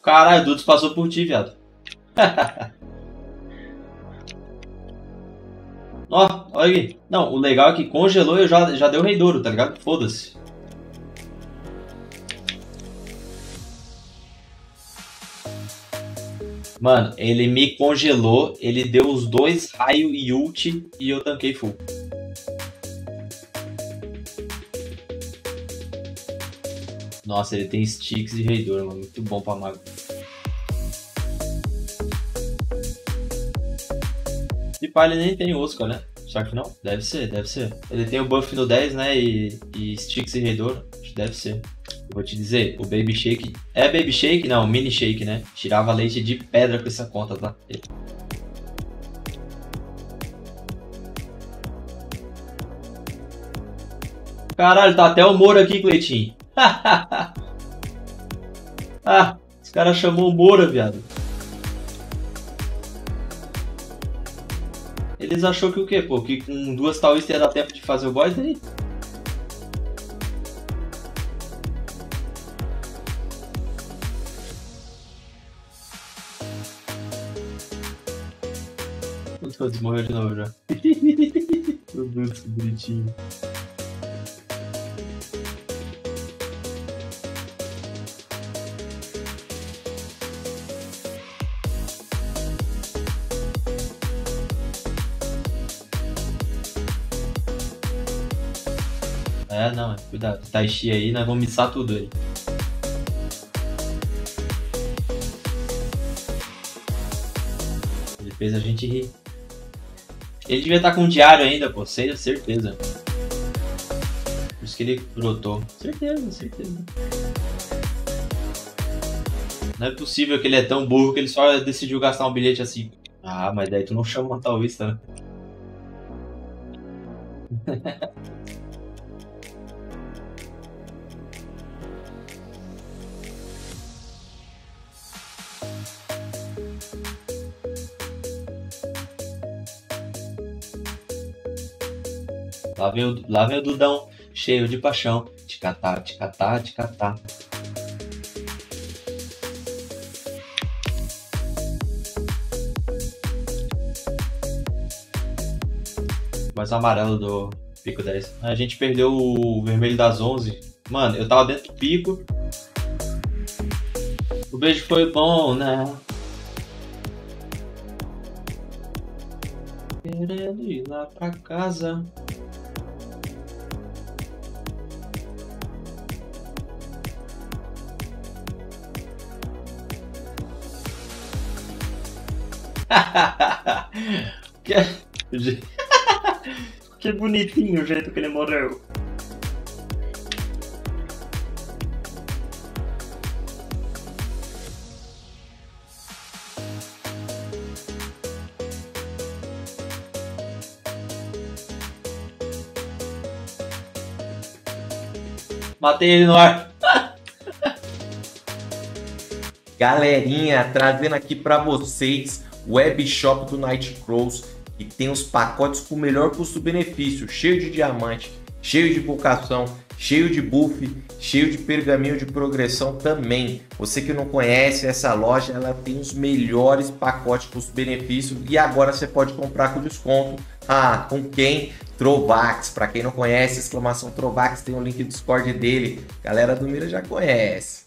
Caralho, o Dudes passou por ti, viado. Ó, olha aqui. Não, o legal é que congelou e já deu rei douro, tá ligado? Foda-se. Mano, ele me congelou, ele deu os 2 raios e ult e eu tanquei full. Nossa, ele tem sticks e rei douro, mano. Muito bom pra mago. E pá, ele nem tem Oscar, né? Será que não? Deve ser, deve ser. Ele tem o buff no 10, né? E sticks e rei douro. Acho que deve ser. Eu vou te dizer, o Baby Shake... É Baby Shake? Não, Mini Shake, né? Tirava leite de pedra com essa conta, tá? Caralho, tá até o Moro aqui, Cleitinho. Ah, os caras chamou o Moura, viado. Eles achou que o quê, pô? Que com 2 Taoístas ia dar tempo de fazer o boss daí? Todos morreram de novo já. Meu Deus, que bonitinho. É, não, cuidado. Taishi aí, nós vamos missar tudo aí. Ele fez a gente rir. Ele devia estar com um diário ainda, pô, certeza. Por isso que ele brotou. Certeza, certeza. Não é possível que ele é tão burro que ele só decidiu gastar um bilhete assim. Ah, mas daí tu não chama uma taoísta, né? Lá vem o Dudão, cheio de paixão. Te catar, te catar, te catar. Mais o amarelo do pico 10. A gente perdeu o vermelho das 11. Mano, eu tava dentro do pico. O beijo foi bom, né? Querendo ir lá pra casa. Que bonitinho o jeito que ele morreu. Matei ele no ar. Galerinha, trazendo aqui para vocês o webshop do Nightcrawls, que tem os pacotes com o melhor custo-benefício, cheio de diamante, cheio de invocação, cheio de buff, cheio de pergaminho de progressão também. Você que não conhece essa loja, ela tem os melhores pacotes custo-benefício e agora você pode comprar com desconto. Ah, com quem? Trovax. Para quem não conhece, exclamação Trovax, tem o link do Discord dele. Galera do Mira já conhece.